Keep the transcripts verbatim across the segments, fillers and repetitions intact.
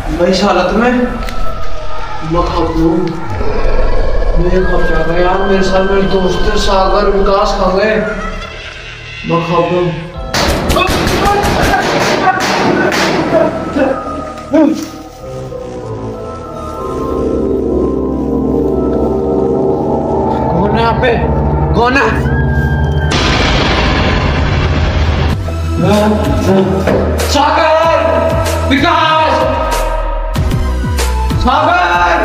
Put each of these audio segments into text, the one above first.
मैं इस हालत में मैं खा लूँ। मैं खा जाऊंगा यार, मेरे साथ मेरे दोस्त सागर विकास खा गए। मैं खा लूँ। कौन है यहाँ पे? कौन है? सागर विकास सागर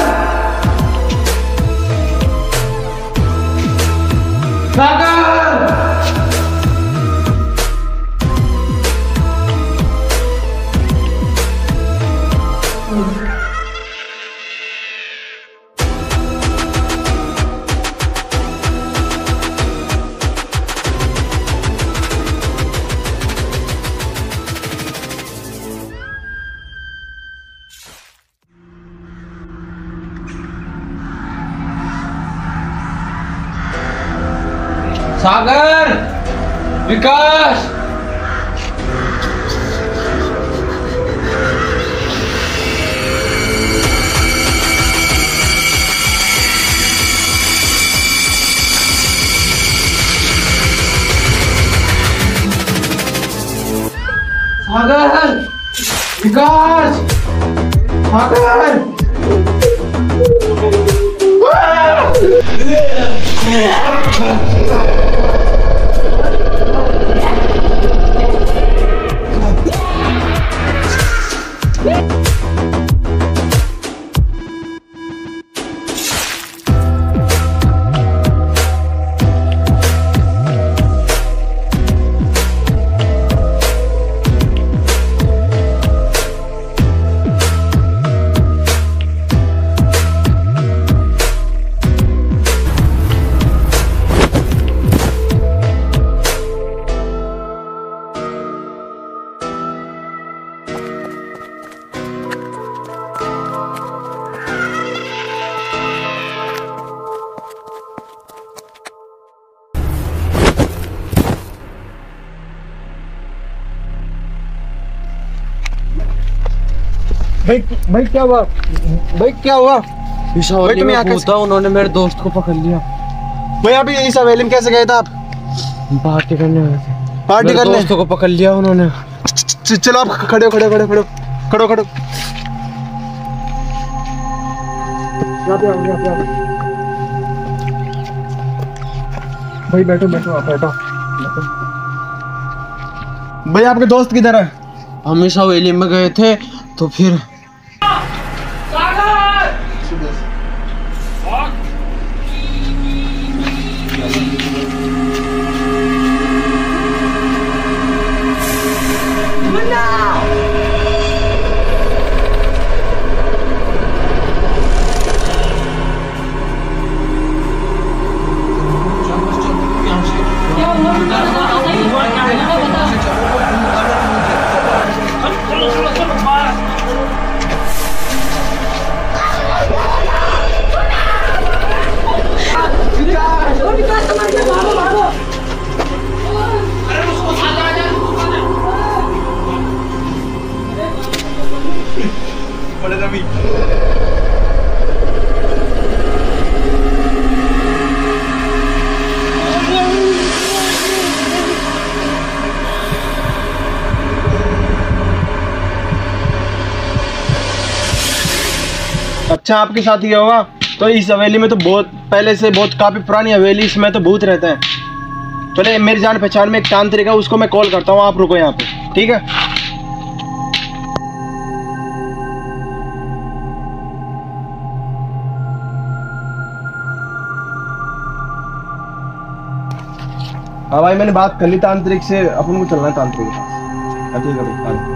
सागर सागर विकास सागर विकास सागर भाई भाई क्या हुआ? भाई क्या हुआ? इस हवेली में कूदा, उन्होंने मेरे दोस्त को पकड़ लिया। भाई अभी इस हवेली में कैसे गए थे आप? पार्टी करने गए थे। पार्टी करने? दोस्तों को पकड़ लिया उन्होंने। चलो आप खड़े हो खड़े खड़े खड़े खड़ो खड़ो भाई बैठो बैठो आप बैठो भाई आपके दोस्त किधर है? हम इस हवेली में गए थे तो फिर अच्छा आपके साथ ही होगा। तो इस हवेली में तो बहुत पहले से बहुत काफी पुरानी हवेली, इसमें तो भूत रहते हैं। चले मेरी जान पहचान में एक तांत्रिक है, उसको मैं कॉल करता हूँ, आप रुको यहाँ पे, ठीक है? हाँ भाई मैंने बात कर ली तांत्रिक से, अपन को चलना है तांत्रिक के पास। ठीक है भाई।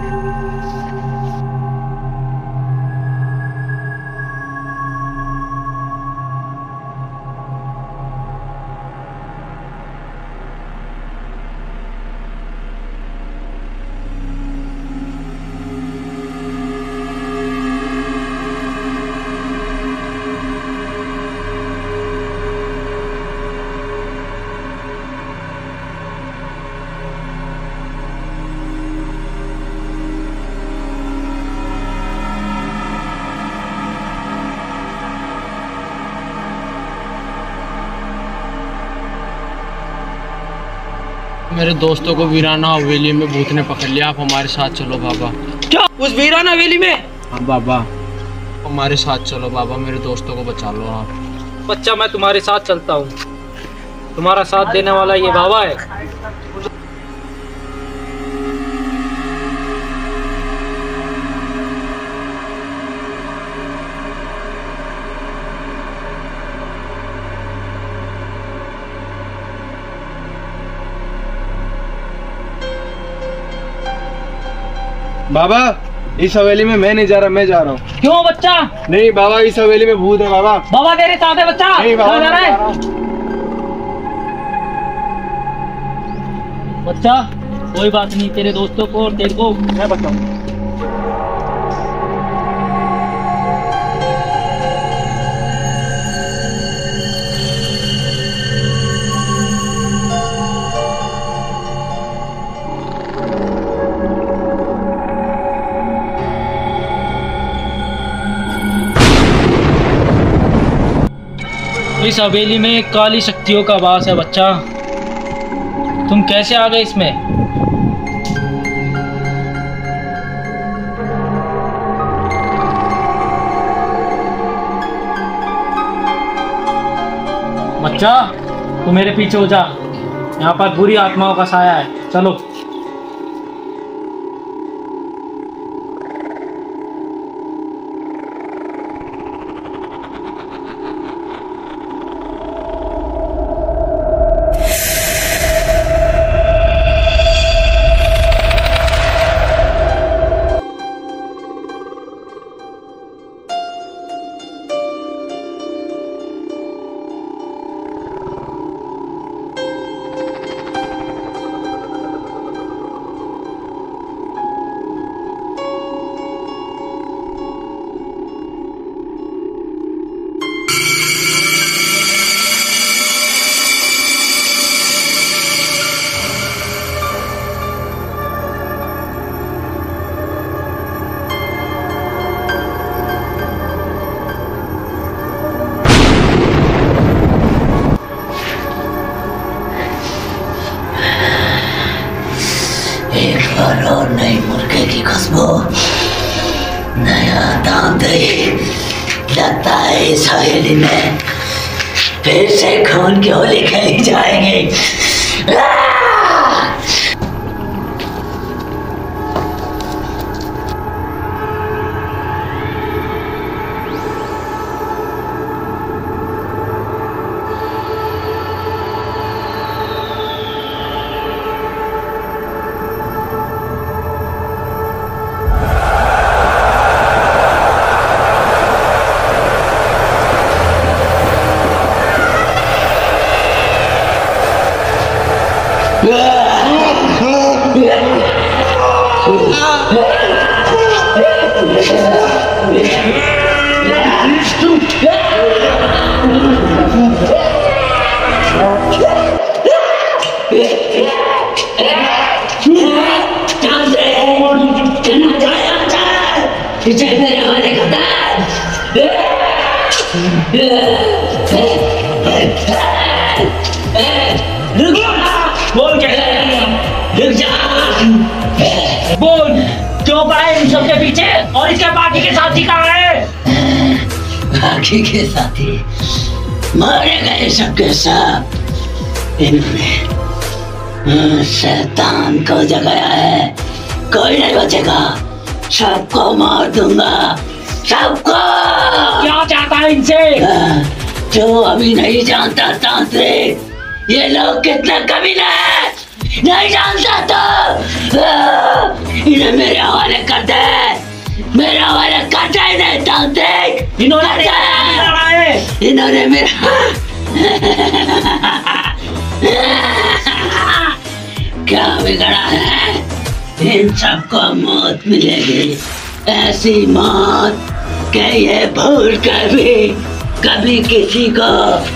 मेरे दोस्तों को वीराना हवेली में भूत ने पकड़ लिया, आप हमारे साथ चलो बाबा। क्या उस वीराना हवेली में? हाँ बाबा, हमारे साथ चलो बाबा, मेरे दोस्तों को बचा लो आप। बच्चा मैं तुम्हारे साथ चलता हूँ, तुम्हारा साथ देने वाला ये बाबा है। बाबा इस हवेली में मैं नहीं जा रहा, मैं जा रहा हूँ। क्यों बच्चा? नहीं बाबा, इस हवेली में भूत है बाबा। बाबा तेरे साथ है बच्चा। नहीं बाबा, जा रहा है बच्चा? कोई बात नहीं, तेरे दोस्तों को और तेरे को मैं बताऊँ। इस हवेली में काली शक्तियों का वास है बच्चा। तुम कैसे आ गए इसमें? बच्चा तू मेरे पीछे हो जा, यहाँ पर बुरी आत्माओं का साया है। चलो। और नई मुर्गे की खुशबू, नया दामदही। लगता है इस हवेली में फिर से खून की होली खेली जाएगी। बोल क्या? बोल क्यों पड़ा है इन सबके पीछे, और इसके बाकी के साथी कहाँ है? बाकी के साथी मारे गए सबके सब। इन्होंने शैतान को जगाया है, कोई नहीं बचेगा, सबको मार दूंगा, सबको। क्या चाहता है इनसे? जो अभी नहीं जानता तांत्रिक, ये लोग कितना कमीना है, नहीं जानता तो इन्हें मेरे हवाले कर दे, मेरे हवाले कर दे। नहीं तांत्रिक, इन्होंने क्या है? इन्होंने मेरा क्या बिगड़ा है? इन सबको मौत मिलेगी, ऐसी मौत कि ये भूल कर भी कभी किसी को।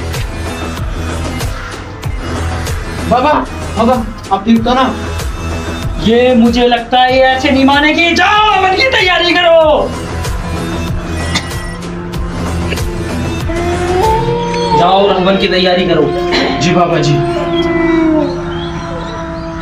बाबा बाबा आप ठीक तो ना? ये मुझे लगता है ये ऐसे नहीं मानेगी। जाओ हवन की तैयारी करो, जाओ हवन की तैयारी करो। जी बाबा जी।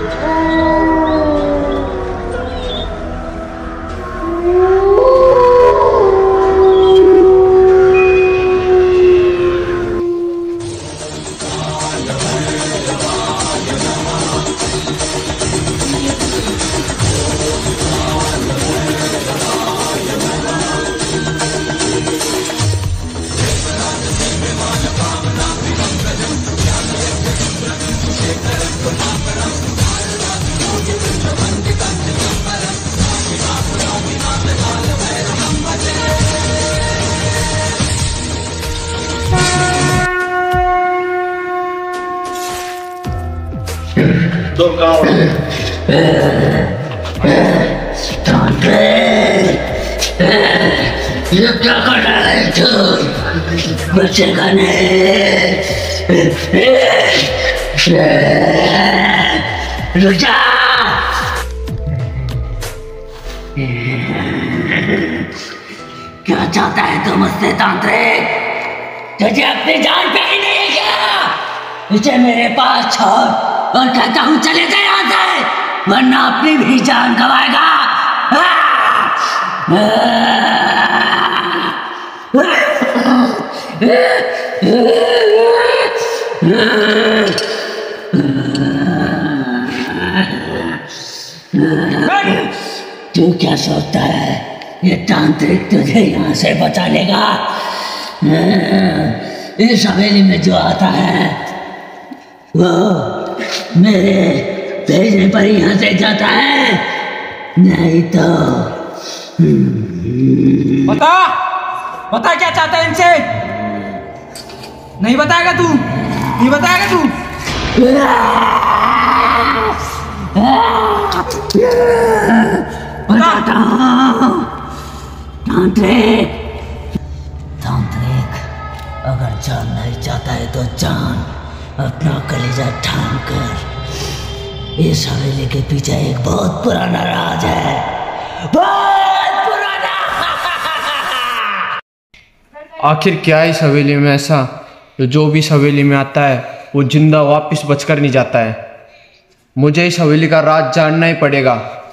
तो कहाँ ये क्या कर रहा है तू? बचेगा नहीं। रुक जा। क्या चाहता है तू मुझसे तांत्रिक? तुझे अपनी जान पे ही नहीं है क्या? इसे मेरे पास छोड़ और कहता हूँ चले जा यहाँ से, वरना अपनी भी जान गवाएगा। तू क्या सोचता है ये तांत्रिक तुझे यहाँ से बचा लेगा? इस हवेली में जो आता है वो मेरे भेजने पर यहाँ से जाता है, नहीं तो बता बता क्या चाहता है इनसे? नहीं बताएगा तू? नहीं बताएगा तू? बताता हूँ। तांत्रिक तांत्रिक अगर जान नहीं चाहता है तो जान, अपना कलेजा ठान कर। इस हवेली के पीछे एक बहुत पुराना राज है, बहुत पुराना। आखिर क्या है इस हवेली में ऐसा जो जो भी इस हवेली में आता है वो जिंदा वापस बचकर नहीं जाता है? मुझे इस हवेली का राज जानना ही पड़ेगा।